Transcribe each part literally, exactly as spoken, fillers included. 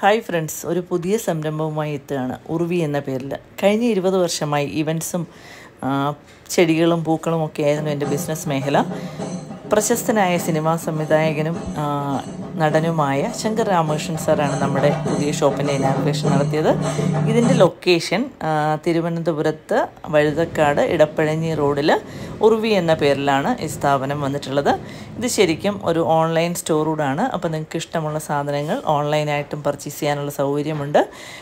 Hi friends, ഒരു പുതിയ സംരംഭവുമായി എത്തുകയാണ് ഉർവി എന്ന പേരിൽ. കഴിഞ്ഞ ഇരുപത് വർഷമായി ഇവൻറ്റ്സും ചെടികളും പൂക്കളും ഒക്കെ ആയിരുന്നു എൻ്റെ ബിസിനസ് മേഖല. പ്രശസ്തനായ സിനിമാ സംവിധായകനും നടനുമായ ശങ്കർ രാമകൃഷ്ണൻ സാറാണ് നമ്മുടെ പുതിയ ഷോപ്പിൻ്റെ ഇനാഗുറേഷൻ നടത്തിയത്. ഇതിൻ്റെ ലൊക്കേഷൻ തിരുവനന്തപുരത്ത് വഴുതക്കാട് ഇടപ്പഴഞ്ഞി റോഡിൽ ഉർവി എന്ന പേരിലാണ് ഈ സ്ഥാപനം വന്നിട്ടുള്ളത്. ഇത് ശരിക്കും ഒരു ഓൺലൈൻ സ്റ്റോർ കൂടാണ്. അപ്പോൾ നിങ്ങൾക്ക് ഇഷ്ടമുള്ള സാധനങ്ങൾ ഓൺലൈനായിട്ടും പർച്ചേസ് ചെയ്യാനുള്ള സൗകര്യമുണ്ട്.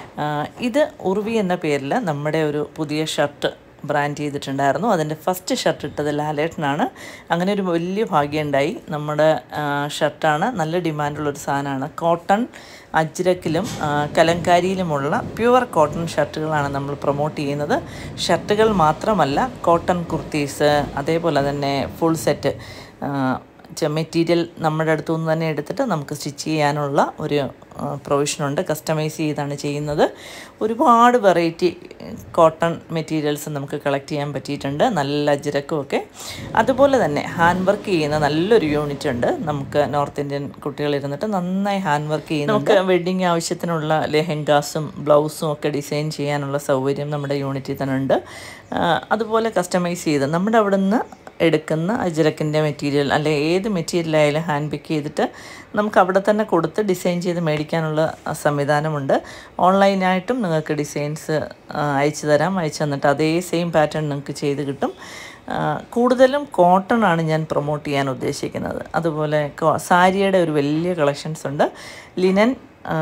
ഇത് ഉർവി എന്ന പേരിൽ നമ്മുടെ ഒരു പുതിയ ഷർട്ട് ബ്രാൻഡ് ചെയ്തിട്ടുണ്ടായിരുന്നു. അതിൻ്റെ ഫസ്റ്റ് ഷർട്ട് ഇട്ടത് ലാലേട്ടനാണ്. അങ്ങനെ ഒരു വലിയ ഭാഗ്യമുണ്ടായി. നമ്മുടെ ഷർട്ടാണ്, നല്ല ഡിമാൻഡുള്ളൊരു സാധനമാണ്. കോട്ടൺ അജ്രക്കിലും കലങ്കാരിയിലുമുള്ള പ്യുവർ കോട്ടൺ ഷർട്ടുകളാണ് നമ്മൾ പ്രൊമോട്ട് ചെയ്യുന്നത്. ഷർട്ടുകൾ മാത്രമല്ല, കോട്ടൺ കുർത്തീസ്, അതേപോലെ തന്നെ ഫുൾ സെറ്റ് മെറ്റീരിയൽ നമ്മുടെ അടുത്തു നിന്ന് തന്നെ എടുത്തിട്ട് നമുക്ക് സ്റ്റിച്ച് ചെയ്യാനുള്ള ഒരു പ്രൊവിഷനുണ്ട്. കസ്റ്റമൈസ് ചെയ്താണ് ചെയ്യുന്നത്. ഒരുപാട് വെറൈറ്റി കോട്ടൺ മെറ്റീരിയൽസ് നമുക്ക് കളക്ട് ചെയ്യാൻ പറ്റിയിട്ടുണ്ട്, നല്ല അജ്രക്കും ഒക്കെ. അതുപോലെ തന്നെ ഹാൻഡ് വർക്ക് ചെയ്യുന്ന നല്ലൊരു യൂണിറ്റ് ഉണ്ട്. നമുക്ക് നോർത്ത് ഇന്ത്യൻ കുട്ടികളിരുന്നിട്ട് നന്നായി ഹാൻഡ് വർക്ക് ചെയ്യുന്നുണ്ട്. നമുക്ക് വെഡ്ഡിങ് ആവശ്യത്തിനുള്ള ലെഹങ്കാസും ബ്ലൗസും ഒക്കെ ഡിസൈൻ ചെയ്യാനുള്ള സൗകര്യം നമ്മുടെ യൂണിറ്റിൽ തന്നെ ഉണ്ട്. അതുപോലെ കസ്റ്റമൈസ് ചെയ്ത് നമ്മുടെ അവിടെ നിന്ന് എടുക്കുന്ന അജ്രക്കിൻ്റെ മെറ്റീരിയൽ അല്ലെ ഏത് മെറ്റീരിയലായാലും ഹാൻഡ് പിക്ക് ചെയ്തിട്ട് നമുക്ക് അവിടെ തന്നെ കൊടുത്ത് ഡിസൈൻ ചെയ്ത് മേടിക്കാനുള്ള സംവിധാനമുണ്ട്. ഓൺലൈനായിട്ടും നിങ്ങൾക്ക് ഡിസൈൻസ് അയച്ചു തരാം. അയച്ചു തന്നിട്ട് അതേ സെയിം പാറ്റേൺ നിങ്ങൾക്ക് ചെയ്ത് കിട്ടും. കൂടുതലും കോട്ടൺ ആണ് ഞാൻ പ്രൊമോട്ട് ചെയ്യാൻ ഉദ്ദേശിക്കുന്നത്. അതുപോലെ സാരിയുടെ ഒരു വലിയ കളക്ഷൻസ് ഉണ്ട്. ലിനൻ,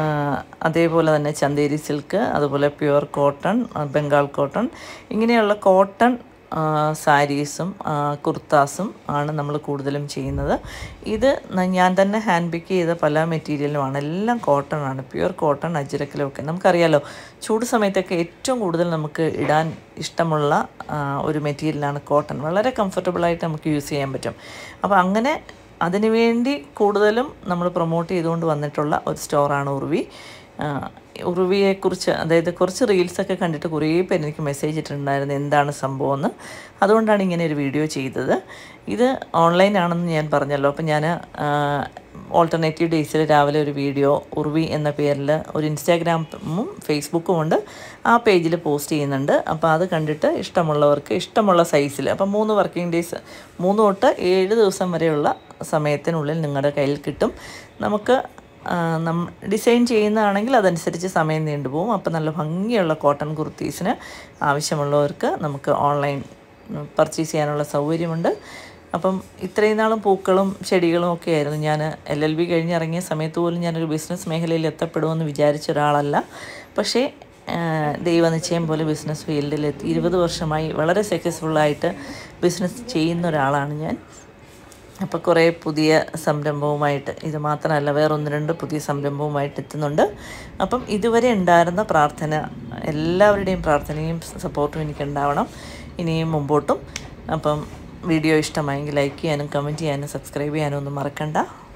അതേപോലെ തന്നെ ചന്തേരി സിൽക്ക്, അതുപോലെ പ്യുവർ കോട്ടൺ, ബംഗാൾ കോട്ടൺ, ഇങ്ങനെയുള്ള കോട്ടൺ സാരീസും കുർത്താസും ആണ് നമ്മൾ കൂടുതലും ചെയ്യുന്നത്. ഇത് ഞാൻ തന്നെ ഹാൻഡ് പിക്ക് ചെയ്ത പല മെറ്റീരിയലുമാണ്. എല്ലാം കോട്ടൺ ആണ്, പ്യുവർ കോട്ടൺ അജ്രക്കിലൊക്കെ. നമുക്കറിയാലോ, ചൂട് സമയത്തൊക്കെ ഏറ്റവും കൂടുതൽ നമുക്ക് ഇടാൻ ഇഷ്ടമുള്ള ഒരു മെറ്റീരിയലാണ് കോട്ടൺ. വളരെ കംഫർട്ടബിളായിട്ട് നമുക്ക് യൂസ് ചെയ്യാൻ പറ്റും. അപ്പോൾ അങ്ങനെ അതിനുവേണ്ടി കൂടുതലും നമ്മൾ പ്രൊമോട്ട് ചെയ്തുകൊണ്ട് വന്നിട്ടുള്ള ഒരു സ്റ്റോറാണ് ഉർവി. ഉർവിയെക്കുറിച്ച്, അതായത് കുറച്ച് റീൽസൊക്കെ കണ്ടിട്ട് കുറേ പേര് എനിക്ക് മെസ്സേജ് ഇട്ടിട്ടുണ്ടായിരുന്നു എന്താണ് സംഭവം എന്ന്. അതുകൊണ്ടാണ് ഇങ്ങനെ ഒരു വീഡിയോ ചെയ്തത്. ഇത് ഓൺലൈൻ ആണെന്ന് ഞാൻ പറഞ്ഞല്ലോ. അപ്പോൾ ഞാൻ ഓൾട്ടർനേറ്റീവ് ഡേയ്സിൽ രാവിലെ ഒരു വീഡിയോ ഉർവി എന്ന പേരിൽ ഒരു ഇൻസ്റ്റാഗ്രാമും ഫേസ്ബുക്കും ഉണ്ട്, ആ പേജിൽ പോസ്റ്റ് ചെയ്യുന്നുണ്ട്. അപ്പോൾ അത് കണ്ടിട്ട് ഇഷ്ടമുള്ളവർക്ക് ഇഷ്ടമുള്ള സൈസിൽ, അപ്പം മൂന്ന് വർക്കിംഗ് ഡേയ്സ്, മൂന്ന് തൊട്ട് ഏഴ് ദിവസം വരെയുള്ള സമയത്തിനുള്ളിൽ നിങ്ങളുടെ കയ്യിൽ കിട്ടും. നമുക്ക് നം ഡിസൈൻ ചെയ്യുന്നതാണെങ്കിൽ അതനുസരിച്ച് സമയം നീണ്ടുപോകും. അപ്പോൾ നല്ല ഭംഗിയുള്ള കോട്ടൺ കുർത്തീസിന് ആവശ്യമുള്ളവർക്ക് നമുക്ക് ഓൺലൈൻ പർച്ചേസ് ചെയ്യാനുള്ള സൗകര്യമുണ്ട്. അപ്പം ഇത്രയും നാളും പൂക്കളും ചെടികളും ഒക്കെ ആയിരുന്നു. ഞാൻ എൽ എൽ ബി കഴിഞ്ഞിറങ്ങിയ സമയത്ത് പോലും ഞാനൊരു ബിസിനസ് മേഖലയിൽ എത്തപ്പെടുമെന്ന് വിചാരിച്ച ഒരാളല്ല. പക്ഷേ ദൈവനിശ്ചയം പോലെ ബിസിനസ് ഫീൽഡിലെത്തി ഇരുപത് വർഷമായി വളരെ സക്സസ്ഫുള്ളായിട്ട് ബിസിനസ് ചെയ്യുന്ന ഒരാളാണ് ഞാൻ. അപ്പോൾ കുറേ പുതിയ സംരംഭവുമായിട്ട്, ഇത് മാത്രമല്ല വേറൊന്ന് രണ്ട് പുതിയ സംരംഭവുമായിട്ട് എത്തുന്നുണ്ട്. അപ്പം ഇതുവരെ ഉണ്ടായിരുന്ന പ്രാർത്ഥന, എല്ലാവരുടെയും പ്രാർത്ഥനയും സപ്പോർട്ടും എനിക്കുണ്ടാവണം ഇനിയും മുമ്പോട്ടും. അപ്പം വീഡിയോ ഇഷ്ടമായെങ്കിൽ ലൈക്ക് ചെയ്യാനും കമൻറ്റ് ചെയ്യാനും സബ്സ്ക്രൈബ് ചെയ്യാനും ഒന്നും മറക്കണ്ട.